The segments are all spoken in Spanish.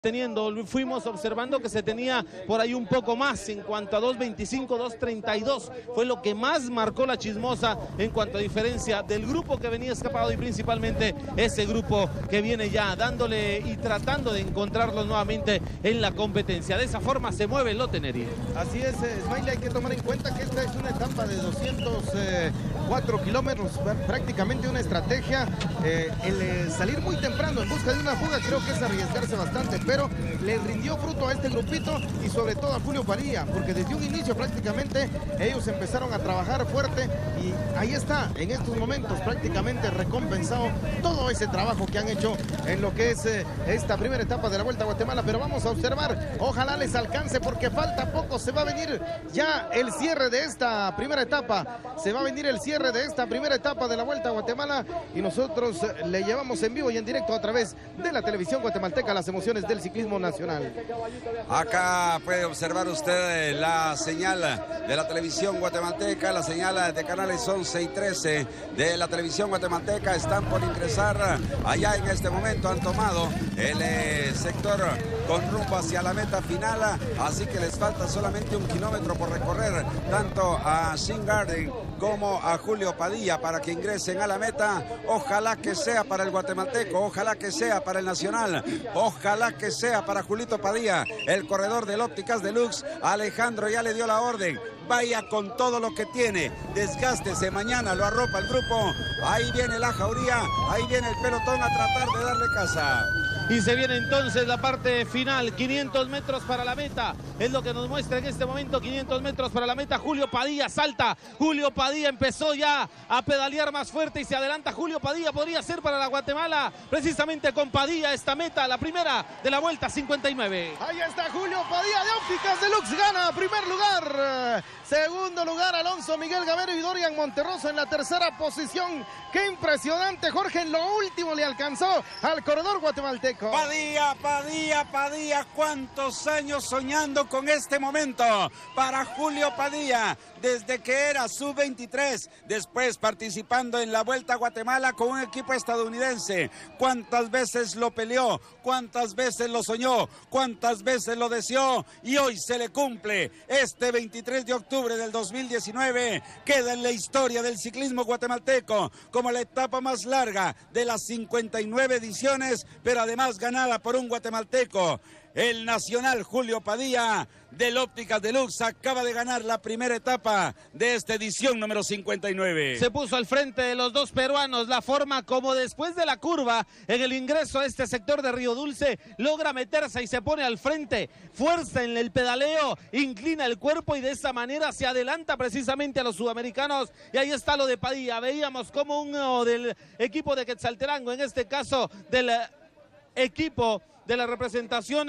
fuimos observando que se tenía por ahí un poco más en cuanto a 2.25, 2.32, fue lo que más marcó la Chismosa en cuanto a diferencia del grupo que venía escapado y principalmente ese grupo que viene ya dándole y tratando de encontrarlos nuevamente en la competencia. De esa forma se mueve el Lotenerí. Así es, Smiley, hay que tomar en cuenta que esta es una etapa de 204 kilómetros, prácticamente una estrategia. El salir muy temprano en busca de una fuga creo que es arriesgarse bastante, pero le rindió fruto a este grupito y sobre todo a Julio Padilla, porque desde un inicio prácticamente ellos empezaron a trabajar fuerte y ahí está, en estos momentos prácticamente recompensado todo ese trabajo que han hecho en lo que es esta primera etapa de la Vuelta a Guatemala. Pero vamos a observar, ojalá les alcance porque falta poco, se va a venir ya el cierre de esta primera etapa, se va a venir el cierre de esta primera etapa de la Vuelta a Guatemala y nosotros le llevamos en vivo y en directo a través de la televisión guatemalteca las emociones del ciclismo nacional. Acá puede observar usted la señal de la televisión guatemalteca, la señal de canales 11 y 13 de la televisión guatemalteca. Están por ingresar allá en este momento, han tomado el sector con rumbo hacia la meta final, así que les falta solamente 1 kilómetro por recorrer, tanto a Shin Garden como a Julio Padilla para que ingresen a la meta. Ojalá que sea para el guatemalteco, ojalá que sea para el nacional, ojalá que sea para Julito Padilla, el corredor del Ópticas Deluxe. Alejandro ya le dio la orden, vaya con todo lo que tiene, desgástese, mañana lo arropa el grupo. Ahí viene la jauría, ahí viene el pelotón a tratar de darle casa. Y se viene entonces la parte final, 500 metros para la meta, es lo que nos muestra en este momento, 500 metros para la meta. Julio Padilla salta, Julio Padilla empezó ya a pedalear más fuerte y se adelanta. Julio Padilla podría ser para la Guatemala, precisamente con Padilla esta meta, la primera de la Vuelta 59. Ahí está Julio Padilla de Ópticas Deluxe, gana primer lugar. Segundo lugar, Alonso Miguel Gamero y Dorian Monterroso en la tercera posición. ¡Qué impresionante, Jorge! En lo último le alcanzó al corredor guatemalteco. Padilla, Padilla, Padilla, cuántos años soñando con este momento para Julio Padilla, desde que era sub-23, después participando en la Vuelta a Guatemala con un equipo estadounidense. Cuántas veces lo peleó, cuántas veces lo soñó, cuántas veces lo deseó y hoy se le cumple. Este 23 de octubre del 2019 queda en la historia del ciclismo guatemalteco como la etapa más larga de las 59 ediciones, pero además ganada por un guatemalteco. El nacional Julio Padilla del Ópticas Deluxe acaba de ganar la primera etapa de esta edición número 59. Se puso al frente de los dos peruanos, la forma como después de la curva en el ingreso a este sector de Río Dulce logra meterse y se pone al frente, fuerza en el pedaleo, inclina el cuerpo y de esa manera se adelanta precisamente a los sudamericanos. Y ahí está lo de Padilla, veíamos como uno del equipo de Quetzaltenango, en este caso del equipo de la representación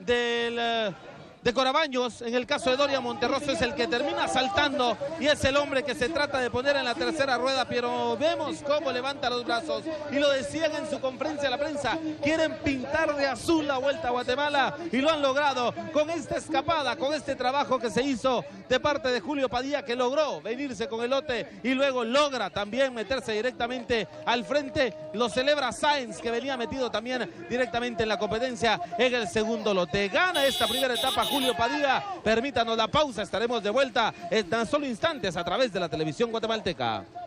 de Corabaños, en el caso de Dorian Monterroso, es el que termina saltando y es el hombre que se trata de poner en la tercera rueda, pero vemos cómo levanta los brazos y lo decían en su conferencia a la prensa, quieren pintar de azul la Vuelta a Guatemala y lo han logrado con esta escapada, con este trabajo que se hizo de parte de Julio Padilla, que logró venirse con el lote y luego logra también meterse directamente al frente. Lo celebra Sáenz, que venía metido también directamente en la competencia en el segundo lote. Gana esta primera etapa Julio Padilla. Permítanos la pausa, estaremos de vuelta en tan solo instantes a través de la televisión guatemalteca.